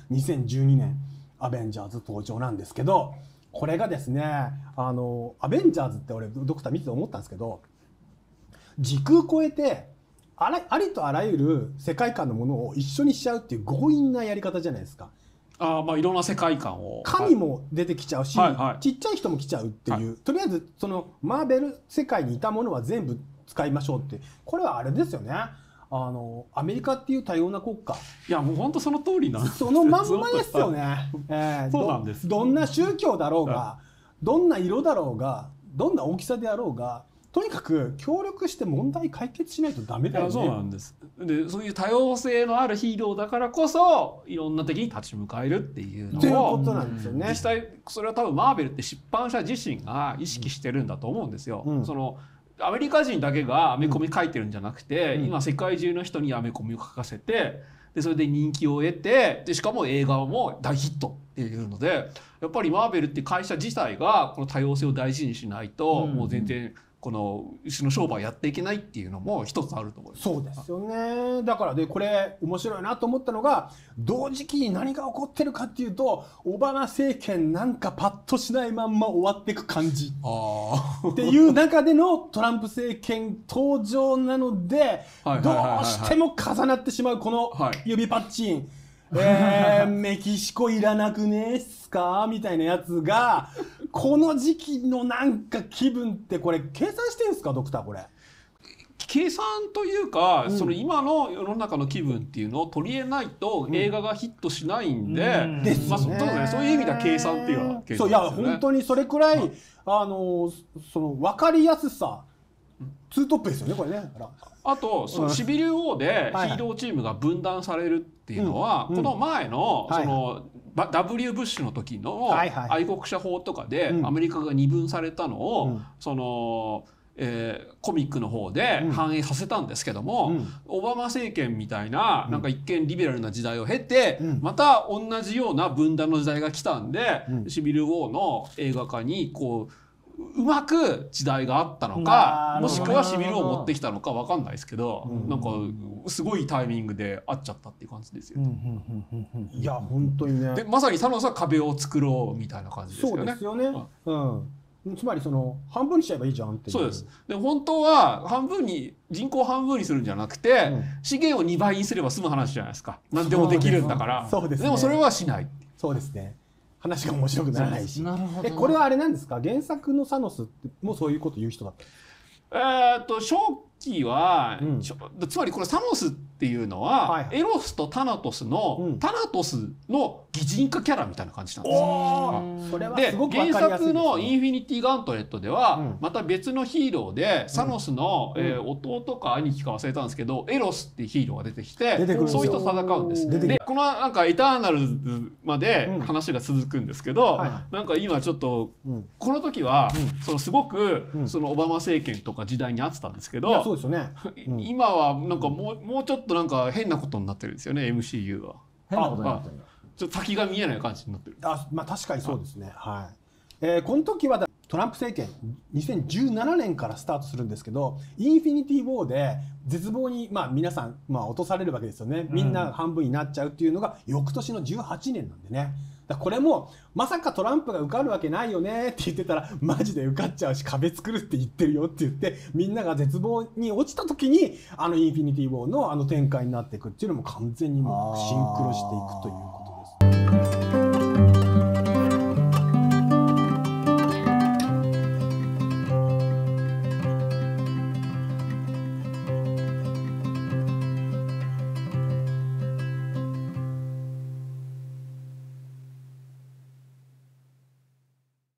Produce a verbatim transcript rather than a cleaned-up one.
にせんじゅうにねんアベンジャーズ登場なんですけど、これがですね、あのアベンジャーズって俺ドクター見てて思ったんですけど、時空超えてあらありとあらゆる世界観のものを一緒にしちゃうっていう強引なやり方じゃないですか。 あまあいろんな世界観を神も出てきちゃうし、 はいはい、 ちっちゃい人も来ちゃうっていう、はい、とりあえずそのマーベル世界にいたものは全部使いましょうって、これはあれですよね、あのアメリカっていう多様な国家、 いやもう本当その通りなんです。 そのまんまですよね。えー、 そうなんです。 ど, どんな宗教だろうが、どんな色だろうが、どんな大きさであろうが、とにかく協力して問題解決しないとダメだよね。 そうなんです。でそういう多様性のあるヒーローだからこそいろんな敵に立ち向かえるっていうのを、 ということなんですよね。 実際それは多分マーベルって出版社自身が意識してるんだと思うんですよ。うん、そのアメリカ人だけがアメコミ書いてるんじゃなくて、うん、今世界中の人にアメコミを書かせて、でそれで人気を得て、でしかも映画も大ヒットっていうので、やっぱりマーベルって会社自体がこの多様性を大事にしないと、うん、もう全然この牛の商売やっていけないっていうのも一つあると思います。 そうですよね。だからでこれ面白いなと思ったのが、同時期に何が起こってるかっていうと、オバマ政権なんかパッとしないまんま終わっていく感じっていう中でのトランプ政権登場なので、どうしても重なってしまうこの指パッチン、えー、メキシコいらなくねえっすかみたいなやつがこの時期のなんか気分って、これ計算してるんですかドクター？これ計算というか、うん、その今の世の中の気分っていうのを取り入れないと映画がヒットしないんで、うんですまあ、そうね、そういう意味では計算っていうのは計算ですよね。 そういや本当にそれくらい、はい、あのその分かりやすさツートップですよねこれね。 あとそのシビル王でヒーローチームが分断されるっていうのは、この前のその ダブリュー ブッシュの時の愛国者法とかでアメリカが二分されたのをそのえー、コミックの方で反映させたんですけども、うん、オバマ政権みたいななんか一見リベラルな時代を経て、うん、また同じような分断の時代が来たんで、うん、シビル・ウォーの映画化にこううまく時代があったのか、もしくはシビルを持ってきたのか分かんないですけど、うん、なんかすごいタイミングで合っちゃったっていう感じですよ。 いや本当にね。 でまさにサノスは壁を作ろうみたいな感じですよね。 そうですよね。うんつまりその半分にしちゃえばいいじゃんっていう。 そうです。で本当は半分に人口半分にするんじゃなくて、うん、資源をにばいにすれば済む話じゃないですか。何でもできるんだから。 そうです、ね、 でもそれはしない。 そうですね。話が面白くならないし。なるほど。えこれはあれなんですか？原作のサノスってもうそういうこと言う人だった？ えーっと初期は、うん、つまりこれサノスっていうのは、はいはい、エロスとタナトスの、うん、タナトスの擬人化キャラみたいな感じなんですよ。 それはすごく分かりやすいですね。 で原作のインフィニティガントレットでは、うん、また別のヒーローで、うん、サノスの、えー、弟か兄貴か忘れたんですけど、エロスっていうヒーローが出てきて、そういう人と戦うんです。でこのなんかエターナルズまで話が続くんですけど、うんはい、なんか今ちょっと、うん、この時は、うん、そのすごく、うん、そのオバマ政権とか時代に合ってたんですけど、 そうですよね。 うん、今はなんかもう、もうちょっとなんか変なことになってるんですよね エムシーユー は。 変なことになってるんだ。 ちょっと先が見えない感じになってる。 あ、まあ確かにそうですね。はい。えー、この時はトランプ政権にせんじゅうななねんからスタートするんですけど、インフィニティ・ウォーで絶望にまあ皆さんまあ落とされるわけですよね。みんな半分になっちゃうっていうのが翌年のじゅうはちねんなんでね。だこれもまさかトランプが受かるわけないよねって言ってたら、マジで受かっちゃうし壁作るって言ってるよって言って、みんなが絶望に落ちた時にあのインフィニティ・ウォーのあの展開になっていくっていうのも完全にもうシンクロしていくという